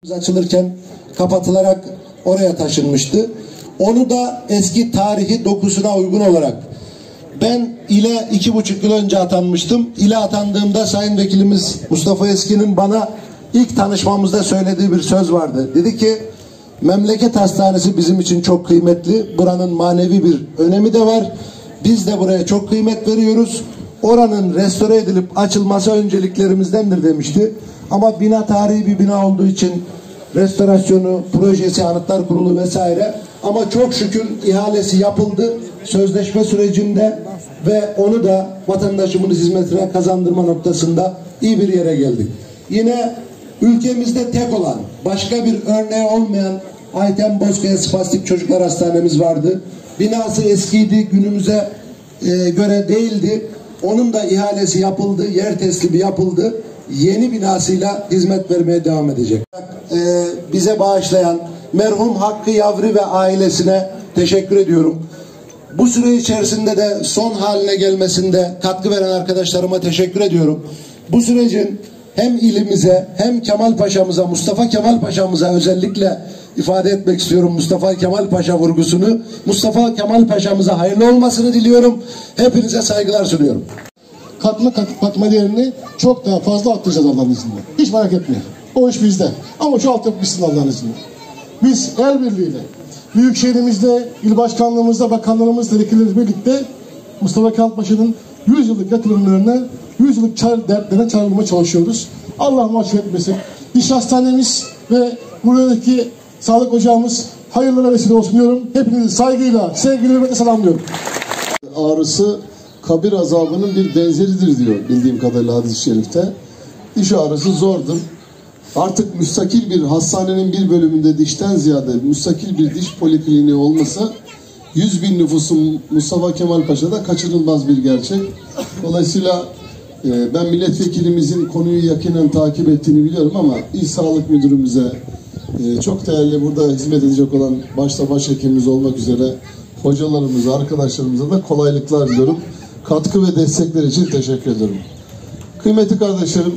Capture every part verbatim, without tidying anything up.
açılırken kapatılarak oraya taşınmıştı. Onu da eski tarihi dokusuna uygun olarak ben ile iki buçuk yıl önce atanmıştım. İle atandığımda Sayın Vekilimiz Mustafa Eski'nin bana ilk tanışmamızda söylediği bir söz vardı. Dedi ki memleket hastanesi bizim için çok kıymetli. Buranın manevi bir önemi de var. Biz de buraya çok kıymet veriyoruz. Oranın restore edilip açılması önceliklerimizdendir demişti. Ama bina tarihi bir bina olduğu için restorasyonu, projesi, Anıtlar Kurulu vesaire, ama çok şükür ihalesi yapıldı sözleşme sürecinde ve onu da vatandaşımın hizmetine kazandırma noktasında iyi bir yere geldik. Yine ülkemizde tek olan, başka bir örneği olmayan Ayten Bozkaya Spastik Çocuklar Hastanemiz vardı. Binası eskiydi, günümüze e, göre değildi. Onun da ihalesi yapıldı, yer teslimi yapıldı. Yeni binasıyla hizmet vermeye devam edecek. Ee, bize bağışlayan merhum Hakkı Yavri ve ailesine teşekkür ediyorum. Bu süre içerisinde de son haline gelmesinde katkı veren arkadaşlarıma teşekkür ediyorum. Bu sürecin hem ilimize hem Kemal Paşa'mıza, Mustafa Kemal Paşa'mıza özellikle ifade etmek istiyorum Mustafa Kemal Paşa vurgusunu. Mustafa Kemal Paşa'mıza hayırlı olmasını diliyorum. Hepinize saygılar sunuyorum. Katma katma değerini çok daha fazla arttıracağız Allah'ın izniyle. Hiç merak etmeyin. O iş bizde. Ama şu altyapı bitsin Allah'ın izniyle. Biz el birliğiyle, Büyükşehirimizde, il başkanlığımızda, bakanlarımızla, vekillerimiz birlikte Mustafa Kemal Paşa'nın yüz yıllık yatırımlarına, yüz yıllık çar, dertlerine çağrılmaya çalışıyoruz. Allah mahcup etmesin. Diş hastanemiz ve buradaki sağlık ocağımız hayırlara vesile olsun diyorum. Hepinizi saygıyla, sevgiyle ve selamlıyorum. Ağrısı kabir azabının bir benzeridir diyor bildiğim kadarıyla hadis-i şerifte. Diş ağrısı zordur. Artık müstakil bir hastanenin bir bölümünde dişten ziyade müstakil bir diş polikliniği olması yüz bin nüfusun Mustafa Kemal Paşa'da kaçınılmaz bir gerçek. Dolayısıyla e, ben milletvekilimizin konuyu yakinen takip ettiğini biliyorum ama İl Sağlık Müdürümüze e, çok değerli burada hizmet edecek olan başta başhekimimiz olmak üzere hocalarımıza, arkadaşlarımıza da kolaylıklar diliyorum. Katkı ve destekler için teşekkür ederim. Kıymetli kardeşlerim,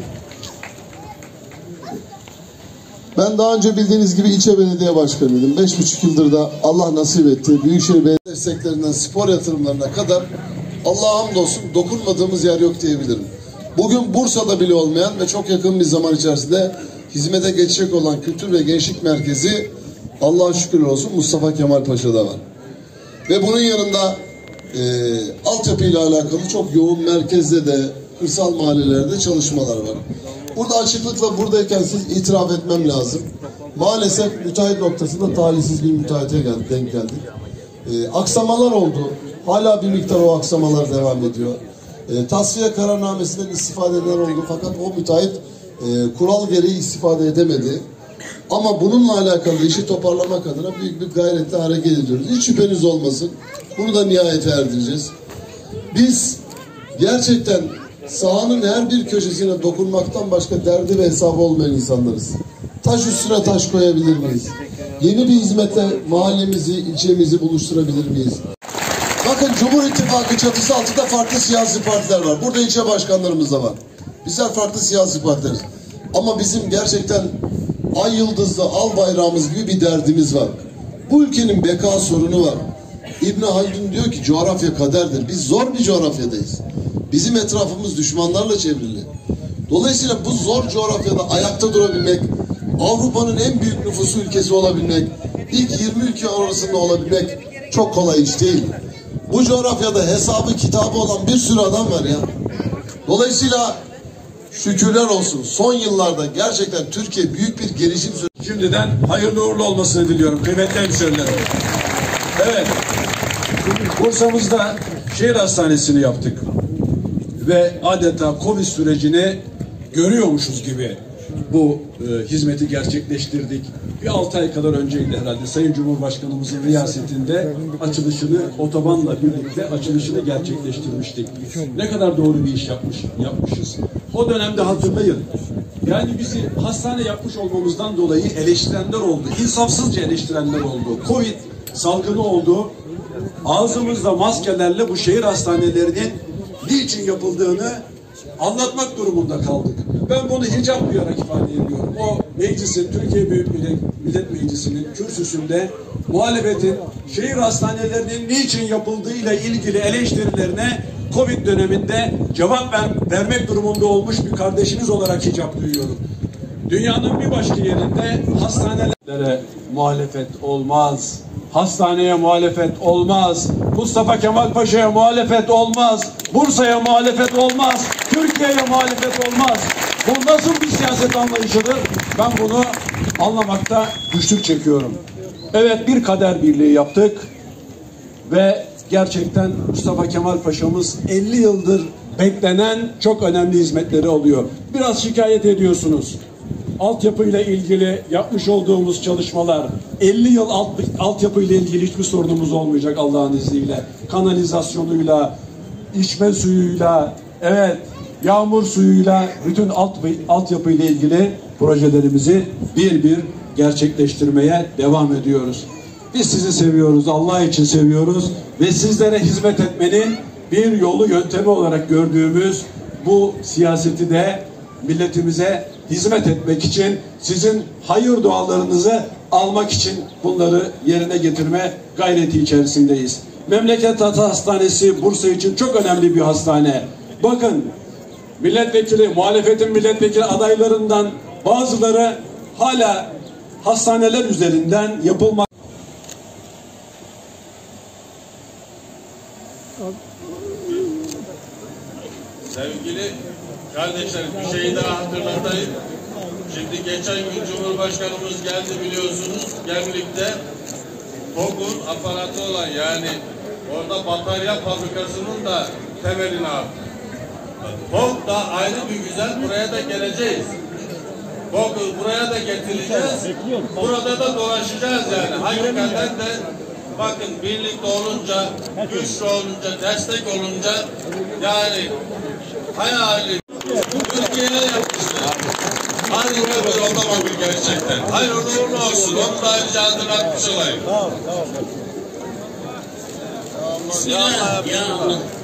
ben daha önce bildiğiniz gibi ilçe belediye başkanıydım. Beş buçuk yıldır da Allah nasip etti. Büyükşehir Belediye desteklerinden spor yatırımlarına kadar Allah'a hamdolsun dokunmadığımız yer yok diyebilirim. Bugün Bursa'da bile olmayan ve çok yakın bir zaman içerisinde hizmete geçecek olan Kültür ve Gençlik Merkezi Allah'a şükür olsun Mustafa Kemal Paşa'da var. Ve bunun yanında e, altyapıyla alakalı çok yoğun merkezde de kırsal mahallelerde çalışmalar var. Burada açıklıkla buradayken siz itiraf etmem lazım. Maalesef müteahhit noktasında talihsiz bir müteahhite geldi, denk geldik. E, aksamalar oldu. Hala bir miktar o aksamalar devam ediyor. E, tasfiye kararnamesinden istifade eden oldu fakat o müteahhit e, kural gereği istifade edemedi. Ama bununla alakalı işi toparlamak adına büyük bir gayretle hareket ediyoruz. Hiç şüpheniz olmasın. Bunu da nihayete erdireceğiz. Biz gerçekten sahanın her bir köşesine dokunmaktan başka derdi ve hesabı olmayan insanlarız. Taş üstüne taş koyabilir miyiz? Yeni bir hizmete mahallemizi, ilçemizi buluşturabilir miyiz? Bakın Cumhur İttifakı çatısı altında farklı siyasi partiler var. Burada ilçe başkanlarımız da var. Bizler farklı siyasi partileriz. Ama bizim gerçekten ay yıldızlı al bayrağımız gibi bir derdimiz var. Bu ülkenin beka sorunu var. İbn Haldun diyor ki coğrafya kaderdir. Biz zor bir coğrafyadayız. Bizim etrafımız düşmanlarla çevrili. Dolayısıyla bu zor coğrafyada ayakta durabilmek, Avrupa'nın en büyük nüfusu ülkesi olabilmek, ilk yirmi ülke arasında olabilmek çok kolay iş değil. Bu coğrafyada hesabı kitabı olan bir sürü adam var ya. Dolayısıyla şükürler olsun. Son yıllarda gerçekten Türkiye büyük bir gelişim süreci. Şimdiden hayırlı uğurlu olmasını diliyorum kıymetli hemşehrilerim. Evet. Bursa'mızda şehir hastanesini yaptık. Ve adeta Covid sürecini görüyormuşuz gibi bu e, hizmeti gerçekleştirdik. Bir altı ay kadar önceydi herhalde Sayın Cumhurbaşkanımızın riyasetinde açılışını otobanla birlikte açılışını gerçekleştirmiştik. Ne kadar doğru bir iş yapmış, yapmışız. O dönemde hatırlayın. Yani bizi hastane yapmış olmamızdan dolayı eleştirenler oldu. İnsafsızca eleştirenler oldu. Covid salgını oldu. Ağzımızda maskelerle bu şehir hastanelerinin niçin yapıldığını anlatmak durumunda kaldık. Ben bunu hicap duyarak ifade ediyorum. O meclisin, Türkiye Büyük Millet, Millet Meclisi'nin kürsüsünde muhalefetin şehir hastanelerinin niçin yapıldığıyla ilgili eleştirilerine Covid döneminde cevap ver, vermek durumunda olmuş bir kardeşiniz olarak hicap duyuyorum. Dünyanın bir başka yerinde hastanelere muhalefet olmaz. Hastaneye muhalefet olmaz. Mustafa Kemal Paşa'ya muhalefet olmaz. Bursa'ya muhalefet olmaz. Türkiye'ye muhalefet olmaz. Bu nasıl bir siyaset anlayışıdır? Ben bunu anlamakta güçlük çekiyorum. Evet, bir kader birliği yaptık ve gerçekten Mustafa Kemal Paşa'mız elli yıldır beklenen çok önemli hizmetleri oluyor. Biraz şikayet ediyorsunuz. Altyapıyla ilgili yapmış olduğumuz çalışmalar, elli yıl alt, altyapıyla ilgili hiçbir sorunumuz olmayacak Allah'ın izniyle. Kanalizasyonuyla, içme suyuyla, evet, yağmur suyuyla, bütün alt, altyapıyla ilgili projelerimizi bir bir gerçekleştirmeye devam ediyoruz. Biz sizi seviyoruz, Allah için seviyoruz ve sizlere hizmet etmenin bir yolu, yöntemi olarak gördüğümüz bu siyaseti de milletimize hizmet etmek için, sizin hayır dualarınızı almak için bunları yerine getirme gayreti içerisindeyiz. Memleket Hastanesi Bursa için çok önemli bir hastane. Bakın, milletvekili, muhalefetin milletvekili adaylarından bazıları hala hastaneler üzerinden yapılmak. Sevgili kardeşlerim, bir şeyi daha hatırlatayım. Şimdi geçen gün Cumhurbaşkanımız geldi biliyorsunuz. Gemlik'te TOG'un aparatı olan, yani orada batarya fabrikasının da temelini attı. TOG da ayrı bir güzel, buraya da geleceğiz. TOG'u buraya da getireceğiz. Burada da dolaşacağız yani. Hakikaten de bakın, birlikte olunca, güçlü olunca, destek olunca, yani hayali Türkiye'ye yapmışlar. Harika bir yolda bakın gerçekten. Hayırlı uğurlu olsun. Onu da ayrıca hatırlatmış olayım. Bismillah. Ya Allah.